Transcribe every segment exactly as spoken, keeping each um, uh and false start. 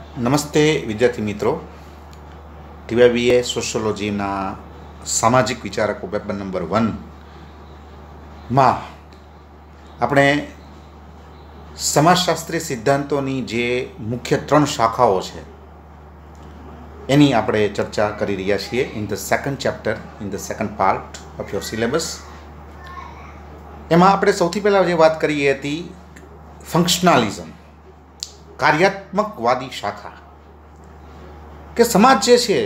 નમસ્તે વિદ્યાર્થી મિત્રો. ટીવાયબીએ સોશિયોલોજીના સામાજિક વિચારકો પેપર નંબર વનમાં આપણે સમાજશાસ્ત્રીય સિદ્ધાંતોની જે મુખ્ય ત્રણ શાખાઓ છે એની આપણે ચર્ચા કરી રહ્યા છીએ in the second chapter, in the second part of your syllabus. એમાં આપણે સૌથી પહેલાં જે વાત કરી એ હતી ફંક્શનાલિઝમ, કાર્યાત્મકવાદી શાખા. કે સમાજ જે છે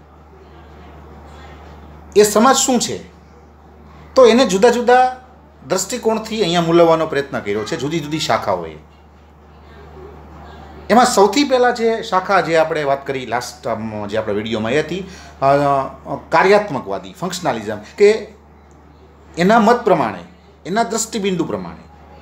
એ સમાજ શું છે, તો એને જુદા જુદા દ્રષ્ટિકોણથી અહીંયા મૂલવવાનો પ્રયત્ન કર્યો છે જુદી જુદી શાખાઓએ. એમાં સૌથી પહેલાં જે શાખા જે આપણે વાત કરી લાસ્ટ જે આપણે વિડીયોમાં એ હતી કાર્યાત્મકવાદી, ફંક્શનાલિઝમ. કે એના મત પ્રમાણે, એના દ્રષ્ટિબિંદુ પ્રમાણે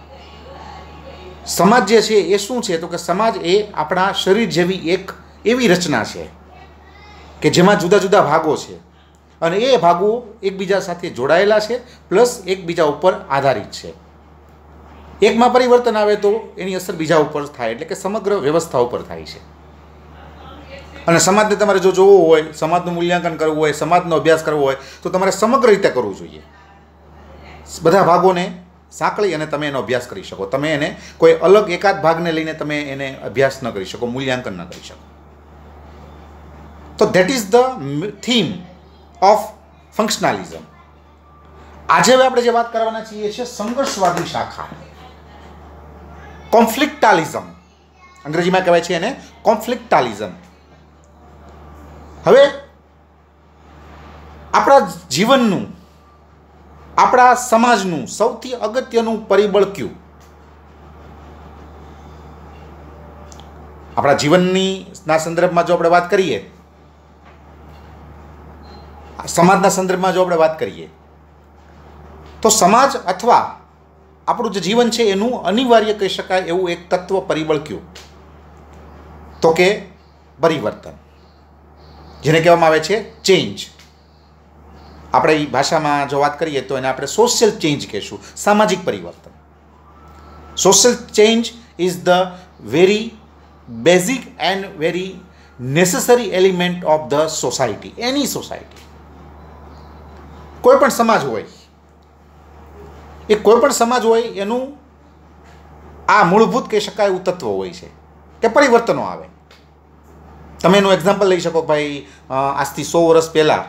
સમાજ જે છે એ શું છે, તો કે સમાજ એ આપણા શરીર જેવી એક એવી રચના છે કે જેમાં જુદા જુદા ભાગો છે અને એ ભાગો એકબીજા સાથે જોડાયેલા છે, પ્લસ એકબીજા ઉપર આધારિત છે. એકમાં પરિવર્તન આવે તો એની અસર બીજા ઉપર થાય, એટલે કે સમગ્ર વ્યવસ્થા ઉપર થાય છે. અને સમાજને તમારે જો જોવું હોય, સમાજનું મૂલ્યાંકન કરવું હોય, સમાજનો અભ્યાસ કરવો હોય તો તમારે સમગ્ર રીતે કરવું જોઈએ. બધા ભાગોને સાંકળી અને તમે એનો અભ્યાસ કરી શકો. તમે એને કોઈ અલગ એકાદ ભાગને લઈને તમે એને અભ્યાસ ન કરી શકો, મૂલ્યાંકન ન કરી શકો. તો that is the theme of functionalism. આજે હવે આપણે જે વાત કરવાના છીએ છે સંઘર્ષવાદી શાખા, કોન્ફ્લિક્ટાલિઝમ. અંગ્રેજીમાં કહેવાય છે એને કોન્ફ્લિક્ટાલિઝમ. હવે આપણા જીવનનું, આપણા સમાજનું સૌથી અગત્યનું પરિબળ કયું? આપણા જીવનની ના સંદર્ભમાં જો આપણે વાત કરીએ, સમાજના સંદર્ભમાં જો આપણે વાત કરીએ તો સમાજ અથવા આપણું જે જીવન છે એનું અનિવાર્ય કહી શકાય એવું એક તત્વ, પરિબળ કયું? તો કે પરિવર્તન, જેને કહેવામાં આવે છે ચેન્જ. આપણે એ ભાષામાં જો વાત કરીએ તો એને આપણે સોશિયલ ચેન્જ કહીશું, સામાજિક પરિવર્તન. Social change is the very basic and very necessary element of the society, any society. કોઈ પણ સમાજ હોય, એ કોઈ પણ સમાજ હોય એનું આ મૂળભૂત કહી શકાય એવું તત્વ હોય છે કે પરિવર્તનો આવે. તમે એનું એક્ઝામ્પલ લઈ શકો. ભાઈ આજથી સો વર્ષ પહેલાં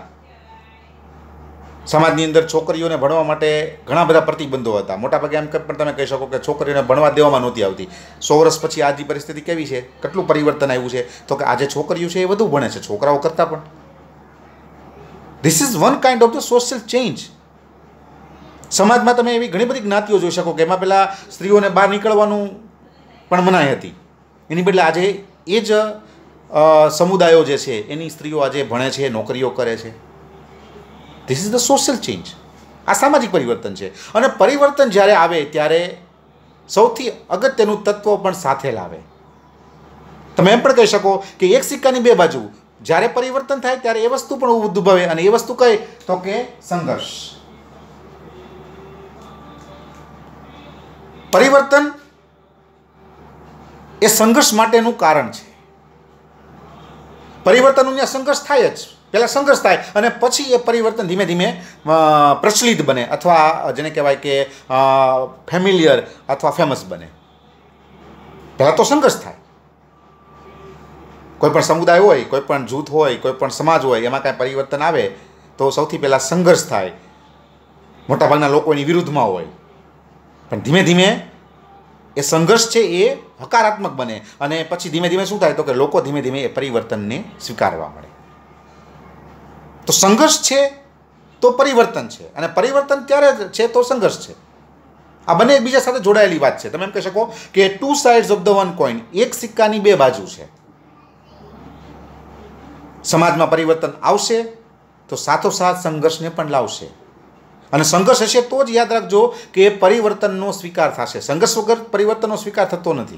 સમાજની અંદર છોકરીઓને ભણવા માટે ઘણા બધા પ્રતિબંધો હતા. મોટાભાગે એમ પણ તમે કહી શકો કે છોકરીઓને ભણવા દેવામાં નહોતી આવતી. સો વર્ષ પછી આજની પરિસ્થિતિ કેવી છે, કેટલું પરિવર્તન આવ્યું છે, તો કે આજે છોકરીઓ છે એ વધુ ભણે છે છોકરાઓ કરતાં પણ. This is one kind of the social change. સમાજમાં તમે એવી ઘણી બધી જ્ઞાતિઓ જોઈ શકો કે એમાં પહેલાં સ્ત્રીઓને બહાર નીકળવાનું પણ મનાઈ હતી. એની બદલે આજે એ જ સમુદાયો જે છે એની સ્ત્રીઓ આજે ભણે છે, નોકરીઓ કરે છે. This is the social change. આ સામાજિક પરિવર્તન છે. અને પરિવર્તન જ્યારે આવે ત્યારે સૌથી અગત્યનું તત્વ પણ સાથે લાવે. તમે એમ પણ કહી શકો કે એક સિક્કાની બે બાજુ. જ્યારે પરિવર્તન થાય ત્યારે એ વસ્તુ પણ ઉદ્ભવે, અને એ વસ્તુ કઈ, તો કે સંઘર્ષ. પરિવર્તન એ સંઘર્ષ માટેનું કારણ છે. પરિવર્તનનું ત્યાં સંઘર્ષ થાય જ. પહેલાં સંઘર્ષ થાય અને પછી એ પરિવર્તન ધીમે ધીમે પ્રચલિત બને, અથવા જેને કહેવાય કે ફેમિલિયર અથવા ફેમસ બને. પહેલાં તો સંઘર્ષ થાય. કોઈ પણ સમુદાય હોય, કોઈ પણ જૂથ હોય, કોઈ પણ સમાજ હોય, એમાં કાંઈ પરિવર્તન આવે તો સૌથી પહેલાં સંઘર્ષ થાય. મોટાભાગના લોકો એની વિરુદ્ધમાં હોય. પણ ધીમે ધીમે એ સંઘર્ષ છે એ હકારાત્મક બને, અને પછી ધીમે ધીમે શું થાય, તો કે લોકો ધીમે ધીમે એ પરિવર્તનને સ્વીકારવા મળે. તો સંઘર્ષ છે તો પરિવર્તન છે, અને પરિવર્તન ત્યારે છે તો સંઘર્ષ છે. આ બંને એકબીજા સાથે જોડાયેલી વાત છે. તમે એમ કહી શકો કે two sides of the one coin, એક સિક્કાની બે બાજુ છે. સમાજમાં પરિવર્તન આવશે તો સાથોસાથ સંઘર્ષને પણ લાવશે. અને સંઘર્ષ હશે તો જ યાદ રાખજો કે પરિવર્તનનો સ્વીકાર થશે. સંઘર્ષ વગર પરિવર્તનનો સ્વીકાર થતો નથી.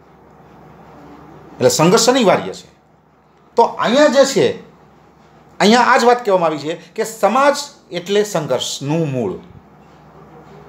એટલે સંઘર્ષ અનિવાર્ય છે. તો અહીંયા જે છે, અહીંયા આ જ વાત કહેવામાં આવી છે કે સમાજ એટલે સંઘર્ષનું મૂળ.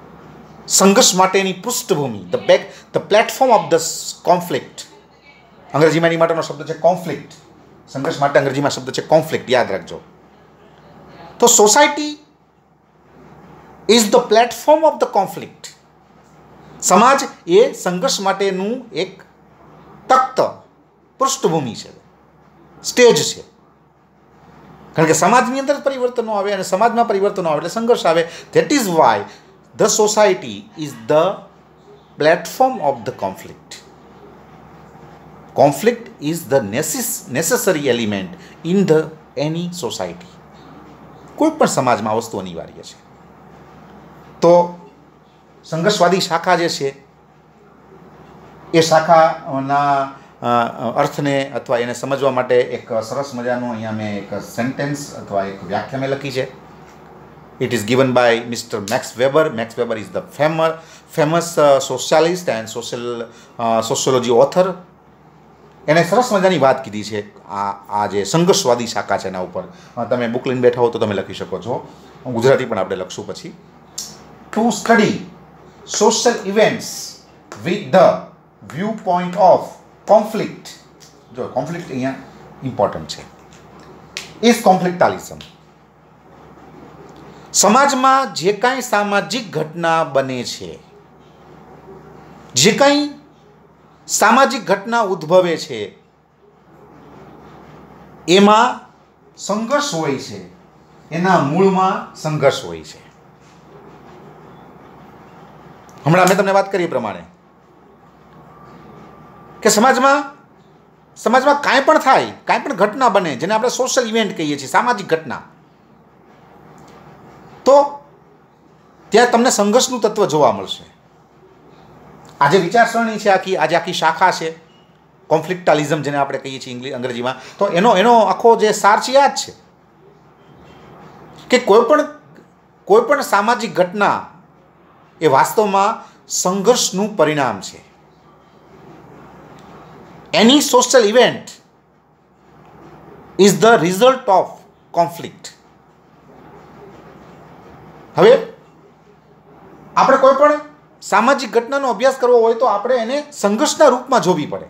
સંઘર્ષ માટેની પૃષ્ઠભૂમિ, the back the platform of the conflict અંગ્રેજીમાં એની માટેનો શબ્દ છે કોન્ફ્લિક્ટ. સંઘર્ષ માટે અંગ્રેજીમાં શબ્દ છે કોન્ફ્લિક્ટ, યાદ રાખજો. તો society is the platform of the conflict. સમાજ એ સંઘર્ષ માટેનું એક તખ્ત, પૃષ્ઠભૂમિ છે, સ્ટેજ છે. કારણ કે સમાજની અંદર પરિવર્તનો આવે અને સમાજમાં પરિવર્તનો આવે એટલે સંઘર્ષ આવે. That is why the society is the platform of the conflict. Conflict is the necessary element in the any society. કોઈ પણ સમાજમાં આ વસ્તુ અનિવાર્ય છે. તો સંઘર્ષવાદી શાખા જે છે એ શાખાના અર્થને અથવા એને સમજવા માટે એક સરસ મજાનું અહીંયા મેં એક સેન્ટેન્સ અથવા એક વ્યાખ્યા મેં લખી છે. It is given by mister Max Weber. Max Weber is the famer famous socialist and social sociology author. એણે સરસ મજાની વાત કીધી છે આ આ જે સંઘર્ષવાદી શાખા છે એના ઉપર. તમે બુક લઈને બેઠા હો તો તમે લખી શકો છો, ગુજરાતી પણ આપણે લખશું પછી. To study social events with the viewpoint of conflict. જો conflict અહીંયા ઇમ્પોર્ટન્ટ છે. is conflictalism. સમાજમાં જે કાંઈ સામાજિક ઘટના બને છે, જે કાંઈ સામાજિક ઘટના ઉદ્ભવે છે એમાં સંઘર્ષ હોય છે, એના મૂળમાં સંઘર્ષ હોય છે. હમણાં મેં તમને વાત કરી એ પ્રમાણે કે સમાજમાં સમાજમાં કાંઈ પણ થાય, કાંઈ પણ ઘટના બને જેને આપણે સોશિયલ ઇવેન્ટ કહીએ છીએ, સામાજિક ઘટના, તો ત્યાં તમને સંઘર્ષનું તત્વ જોવા મળશે. આજે વિચારસરણી છે આખી, આજે આખી શાખા છે કોન્ફ્લિક્ટાલિઝમ જેને આપણે કહીએ છીએ ઇંગ્લિશ અંગ્રેજીમાં, તો એનો એનો આખો જે સાર છે આ જ છે કે કોઈ પણ કોઈ પણ સામાજિક ઘટના એ વાસ્તવમાં સંઘર્ષનું પરિણામ છે. Any social event is the result of conflict. હવે આપણે કોઈ પણ સામાજિક ઘટનાનો અભ્યાસ કરવો હોય તો આપણે એને સંઘર્ષના રૂપમાં જોવી પડે.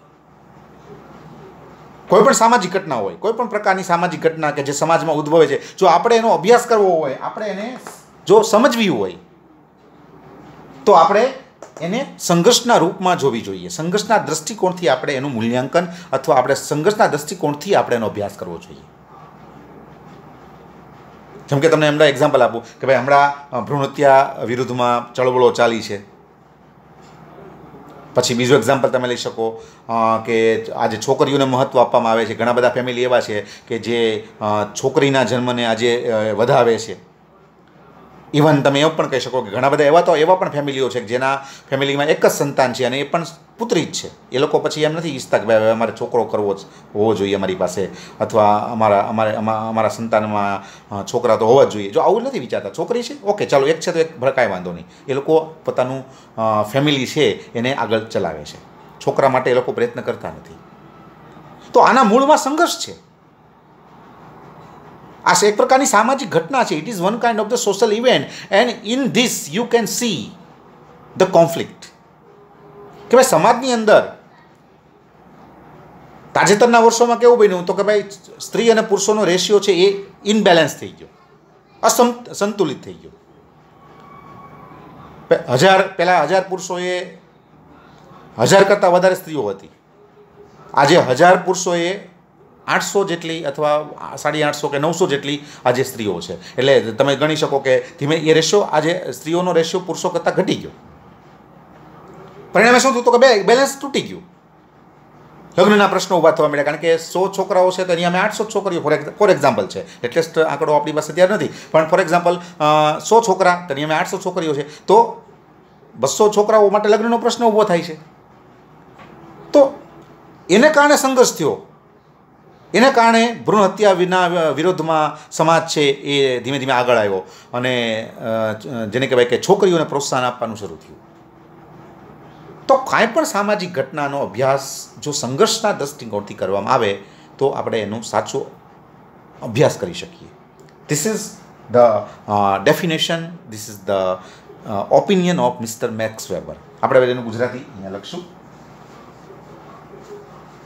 કોઈ પણ સામાજિક ઘટના હોય, કોઈ પણ પ્રકારની સામાજિક ઘટના કે જે સમાજમાં ઉદ્ભવે છે, જો આપણે એનો અભ્યાસ કરવો હોય, આપણે એને જો સમજવી હોય તો આપણે એને સંઘર્ષના રૂપમાં જોવી જોઈએ. સંઘર્ષના દૃષ્ટિકોણથી આપણે એનું મૂલ્યાંકન અથવા આપણે સંઘર્ષના દૃષ્ટિકોણથી આપણે એનો અભ્યાસ કરવો જોઈએ. જેમ કે તમને હમણાં એક્ઝામ્પલ આપું કે ભાઈ હમણાં ભ્રૂણ હત્યા વિરુદ્ધમાં ચળવળો ચાલી છે. પછી બીજું એક્ઝામ્પલ તમે લઈ શકો કે આજે છોકરીઓને મહત્ત્વ આપવામાં આવે છે. ઘણા બધા ફેમિલી એવા છે કે જે છોકરીના જન્મને આજે વધાવે છે. ઇવન તમે એવું પણ કહી શકો કે ઘણા બધા એવા તો એવા પણ ફેમિલીઓ છે કે જેના ફેમિલીમાં એક જ સંતાન છે અને એ પણ પુત્રી જ છે. એ લોકો પછી એમ નથી ઈચ્છતા કે ભાઈ અમારે છોકરો કરવો જ હોવો જોઈએ અમારી પાસે, અથવા અમારા અમારે અમારા સંતાનમાં છોકરા તો હોવા જ જોઈએ. જો આવું નથી વિચારતા, છોકરી છે ઓકે ચાલો એક છે તો એક કાંઈ વાંધો નહીં. એ લોકો પોતાનું ફેમિલી છે એને આગળ ચલાવે છે. છોકરા માટે એ લોકો પ્રયત્ન કરતા નથી. તો આના મૂળમાં સંઘર્ષ છે. આ એક પ્રકારની સામાજિક ઘટના છે. It is one kind of the social event and in this you can see the conflict. કે ભાઈ સમાજની અંદર તાજેતરના વર્ષોમાં કેવું બન્યું તો કે ભાઈ સ્ત્રી અને પુરુષોનો રેશિયો છે એ ઇનબેલેન્સ થઈ ગયો, અસમ સંતુલિત થઈ ગયો. હજાર પહેલાં હજાર પુરુષોએ હજાર કરતાં વધારે સ્ત્રીઓ હતી. આજે હજાર પુરુષોએ આઠસો જેટલી અથવા સાડી આઠસો કે નવસો જેટલી આજે સ્ત્રીઓ છે. એટલે તમે ગણી શકો કે ધીમે એ રેશિયો આજે સ્ત્રીઓનો રેશિયો પુરુષો કરતાં ઘટી ગયો. પરિણામે શું થયું તો કે બે બેલેન્સ તૂટી ગયું. લગ્નના પ્રશ્નો ઊભા થવા મળ્યા. કારણ કે સો છોકરાઓ છે તો અહીંયા અમે આઠસો છોકરીઓ ફોર ફોર એક્ઝામ્પલ છે, લેટેસ્ટ આંકડો આપણી પાસે ત્યારે નથી, પણ ફોર એક્ઝામ્પલ સો છોકરા તો અહીંયા અમે આઠસો છોકરીઓ છે, તો બસો છોકરાઓ માટે લગ્નનો પ્રશ્ન ઊભો થાય છે. તો એને કારણે સંઘર્ષ થયો. એને કારણે ભ્રૂણ હત્યા વિના વિરોધમાં સમાજ છે એ ધીમે ધીમે આગળ આવ્યો અને જેને કહેવાય કે છોકરીઓને પ્રોત્સાહન આપવાનું શરૂ થયું. તો કાંઈ પણ સામાજિક ઘટનાનો અભ્યાસ જો સંઘર્ષના દૃષ્ટિકોણથી કરવામાં આવે તો આપણે એનો સાચો અભ્યાસ કરી શકીએ. This is the definition, this is the opinion of mister Max Weber. આપણે એનું ગુજરાતી અહીંયા લખશું.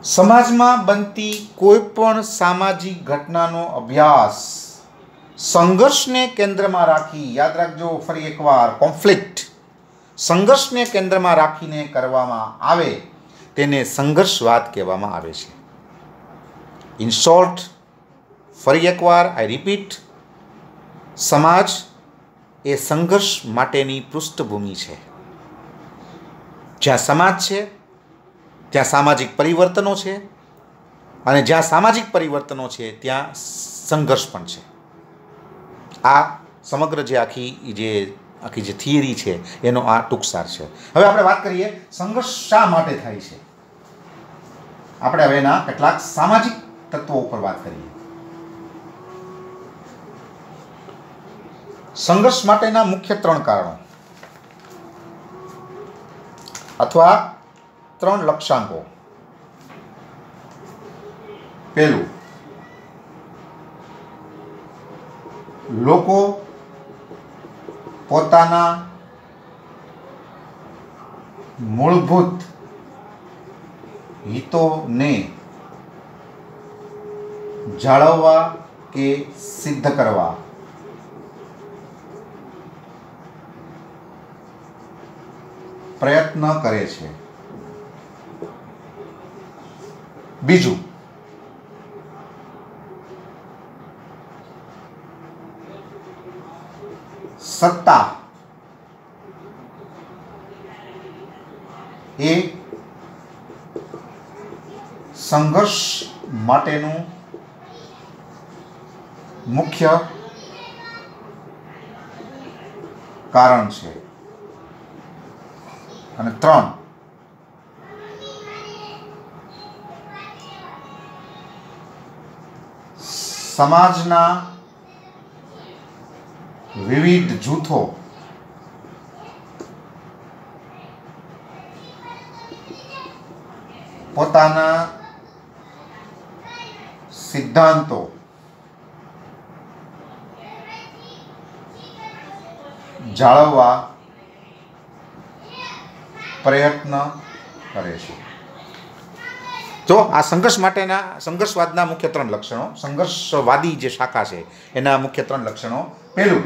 સમાજમાં બનતી કોઈ પણ સામાજિક ઘટનાનો અભ્યાસ સંઘર્ષને કેન્દ્રમાં રાખી, યાદ રાખજો ફરી એકવાર, કોન્ફ્લિક્ટ, સંઘર્ષને કેન્દ્રમાં રાખીને કરવામાં આવે તેને સંઘર્ષવાદ કહેવામાં આવે છે. ઇન શોર્ટ, ફરી એકવાર આઈ રિપીટ, સમાજ એ સંઘર્ષ માટેની પૃષ્ઠભૂમિ છે. જ્યાં સમાજ છે ત્યાં સામાજિક પરિવર્તનો છે, અને જ્યાં સામાજિક પરિવર્તનો છે ત્યાં સંઘર્ષ પણ છે. આ સમગ્ર જે આખી જે આખી જે થિયરી છે એનો આ ટૂંકસાર છે. હવે આપણે વાત કરીએ સંઘર્ષ શા માટે થાય છે. આપણે હવે એના કેટલાક સામાજિક તત્વો ઉપર વાત કરીએ. સંઘર્ષ માટેના મુખ્ય ત્રણ કારણો અથવા ત્રણ લક્ષ્યાંકો. પહેલું, લોકો પોતાના મૂળભૂત હિતોને જાળવવા કે સિદ્ધ કરવા પ્રયત્ન કરે છે. બીજું, સત્તા એ સંઘર્ષ માટેનું મુખ્ય કારણ છે. અને ત્રણ, સમાજના વિવિધ જૂથો પોતાના સિદ્ધાંતો જાળવવા પ્રયત્ન કરે છે. જો આ સંઘર્ષ માટેના સંઘર્ષવાદના મુખ્ય ત્રણ લક્ષણો, સંઘર્ષવાદી જે શાખા છે એના મુખ્ય ત્રણ લક્ષણો. પહેલું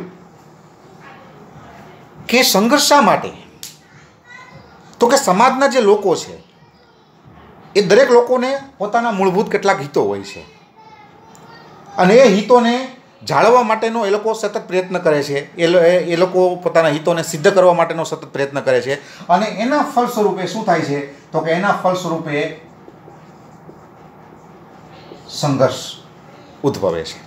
કે સંઘર્ષ શા માટે? તો કે સમાજના જે લોકો છે એ દરેક લોકોને પોતાના મૂળભૂત કેટલાક હિતો હોય છે, અને એ હિતોને જાળવવા માટેનો એ લોકો સતત પ્રયત્ન કરે છે. એ લોકો પોતાના હિતોને સિદ્ધ કરવા માટેનો સતત પ્રયત્ન કરે છે, અને એના ફળ સ્વરૂપે શું થાય છે? તો કે એના ફળ સ્વરૂપે સંઘર્ષ ઉદ્ભવે છે.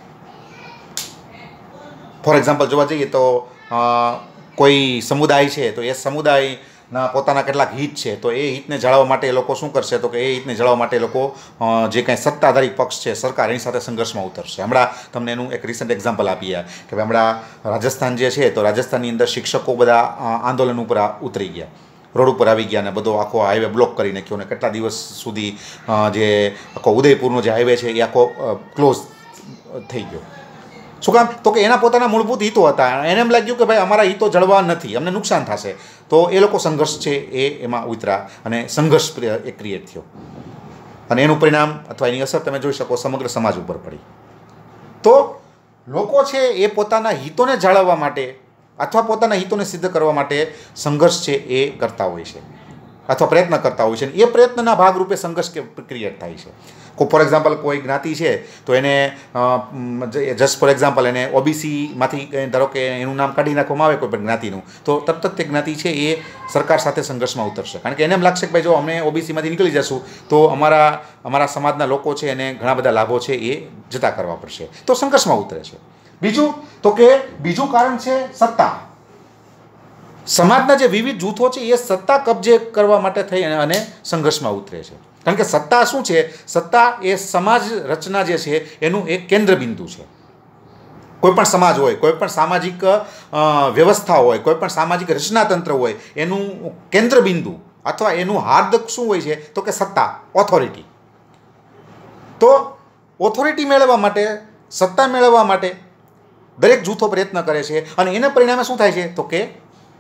ફોર એક્ઝામ્પલ જોવા જઈએ તો કોઈ સમુદાય છે, તો એ સમુદાયના પોતાના કેટલાક હિત છે, તો એ હિતને જાળવવા માટે એ લોકો શું કરશે? તો કે એ હિતને જાળવવા માટે એ લોકો જે કાંઈ સત્તાધારી પક્ષ છે, સરકાર, એની સાથે સંઘર્ષમાં ઉતરશે. હમણાં તમને એનું એક રિસન્ટ એક્ઝામ્પલ આપીએ કે હમણાં રાજસ્થાન જે છે, તો રાજસ્થાનની અંદર શિક્ષકો બધા આંદોલન ઉપર ઉતરી ગયા, રોડ ઉપર આવી ગયા, અને બધો આખો હાઈવે બ્લોક કરી નાખ્યો, અને કેટલા દિવસ સુધી જે આખો ઉદયપુરનો જે હાઈવે છે એ આખો ક્લોઝ થઈ ગયો. શું કામ? તો કે એના પોતાના મૂળભૂત હિતો હતા. એને એમ લાગ્યું કે ભાઈ અમારા હિતો જળવા નથી, અમને નુકસાન થશે, તો એ લોકો સંઘર્ષ છે એ એમાં ઉતરા, અને સંઘર્ષ એ ક્રિએટ થયો, અને એનું પરિણામ અથવા એની અસર તમે જોઈ શકો સમગ્ર સમાજ ઉપર પડી. તો લોકો છે એ પોતાના હિતોને જાળવવા માટે અથવા પોતાના હિતોને સિદ્ધ કરવા માટે સંઘર્ષ છે એ કરતા હોય છે, અથવા પ્રયત્ન કરતા હોય છે. એ પ્રયત્નના ભાગરૂપે સંઘર્ષ ક્રિએટ થાય છે. કોઈ ફોર એક્ઝામ્પલ કોઈ જ્ઞાતિ છે, તો એને જસ્ટ ફોર એક્ઝામ્પલ એને ઓબીસીમાંથી ધારો કે એનું નામ કાઢી નાખવામાં આવે કોઈ પણ જ્ઞાતિનું, તો તરત જ તે જ્ઞાતિ છે એ સરકાર સાથે સંઘર્ષમાં ઉતરશે. કારણ કે એને એમ લાગશે કે ભાઈ જો અમે ઓબીસીમાંથી નીકળી જશું તો અમારા અમારા સમાજના લોકો છે એને ઘણા બધા લાભો છે એ જતા કરવા પડશે, તો સંઘર્ષમાં ઉતરે છે. બીજું તો કે બીજું કારણ છે સત્તા. સમાજના જે વિવિધ જૂથો છે એ સત્તા કબજે કરવા માટે થઈ અને સંઘર્ષમાં ઉતરે છે. કારણ કે સત્તા શું છે? સત્તા એ સમાજ રચના જે છે એનું એક કેન્દ્ર બિંદુ છે. કોઈ પણ સમાજ હોય, કોઈ પણ સામાજિક વ્યવસ્થા હોય, કોઈ પણ સામાજિક રચનાતંત્ર હોય, એનું કેન્દ્ર બિંદુ અથવા એનું હાર્દક શું હોય છે? તો કે સત્તા, ઓથોરિટી. તો ઓથોરિટી મેળવવા માટે, સત્તા મેળવવા માટે દરેક જૂથો પ્રયત્ન કરે છે, અને એના પરિણામે શું થાય છે? તો કે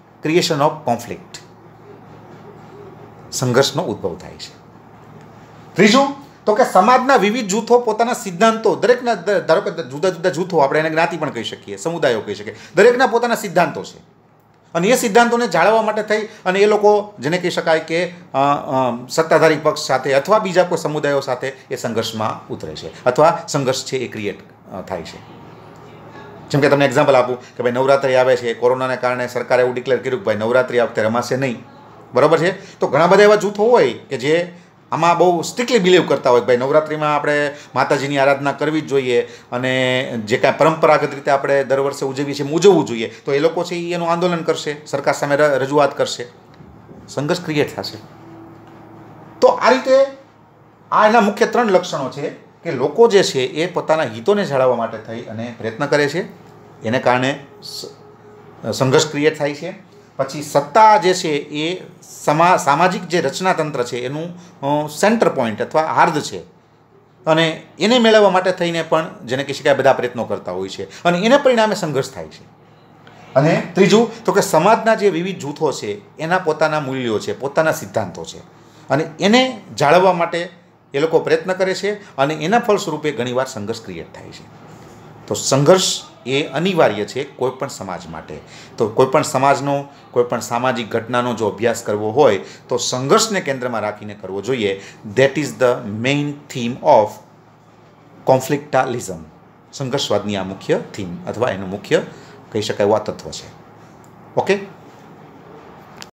ક્રિએશન ઓફ કોન્ફ્લિક્ટ, સંઘર્ષનો ઉદ્ભવ થાય છે. ત્રીજું તો કે સમાજના વિવિધ જૂથો પોતાના સિદ્ધાંતો, દરેકના ધારો કે જુદા જુદા જૂથો, આપણે એને જ્ઞાતિ પણ કહી શકીએ, સમુદાયો કહી શકીએ, દરેકના પોતાના સિદ્ધાંતો છે અને એ સિદ્ધાંતોને જાળવવા માટે થઈ અને એ લોકો જેને કહી શકાય કે સત્તાધારી પક્ષ સાથે અથવા બીજા કોઈ સમુદાયો સાથે એ સંઘર્ષમાં ઉતરે છે અથવા સંઘર્ષ છે એ ક્રિએટ થાય છે. જેમ કે તમને એક્ઝામ્પલ આપું કે ભાઈ નવરાત્રિ આવે છે, કોરોનાને કારણે સરકારે એવું ડિક્લેર કર્યું કે ભાઈ નવરાત્રિ આ વખતે રમાશે નહીં, બરાબર છે. તો ઘણા બધા એવા જૂથો હોય કે જે આમાં બહુ સ્ટ્રિક્ટલી બિલીવ કરતા હોય કે ભાઈ નવરાત્રિમાં આપણે માતાજીની આરાધના કરવી જ જોઈએ અને જે કાંઈ પરંપરાગત રીતે આપણે દર વર્ષે ઉજવીએ છીએ ઉજવવું જોઈએ. તો એ લોકો છે એ એનું આંદોલન કરશે, સરકાર સામે રજૂઆત કરશે, સંઘર્ષ ક્રિએટ થશે. તો આ રીતે આ એના મુખ્ય ત્રણ લક્ષણો છે કે લોકો જે છે એ પોતાના હિતોને જાળવવા માટે થઈ અને પ્રયત્ન કરે છે, એને કારણે સંઘર્ષ ક્રિએટ થાય છે. પછી સત્તા જે છે એ સમા સામાજિક જે રચનાતંત્ર છે એનું સેન્ટર પોઈન્ટ અથવા હાર્દ છે અને એને મેળવવા માટે થઈને પણ જેને કહી શકાય બધા પ્રયત્નો કરતા હોય છે અને એને પરિણામે સંઘર્ષ થાય છે. અને ત્રીજું તો કે સમાજના જે વિવિધ જૂથો છે એના પોતાના મૂલ્યો છે, પોતાના સિદ્ધાંતો છે અને એને જાળવવા માટે એ લોકો પ્રયત્ન કરે છે અને એના ફળસ્વરૂપે ઘણીવાર સંઘર્ષ ક્રિએટ થાય છે. તો સંઘર્ષ એ અનિવાર્ય છે કોઈપણ સમાજ માટે. તો કોઈપણ સમાજનો કોઈપણ સામાજિક ઘટનાનો જો અભ્યાસ કરવો હોય તો સંઘર્ષને કેન્દ્રમાં રાખીને કરવો જોઈએ. That is the main theme of conflictalism. સંઘર્ષવાદની આ મુખ્ય થીમ અથવા એનું મુખ્ય કહી શકાય એવા તત્વ છે. ઓકે.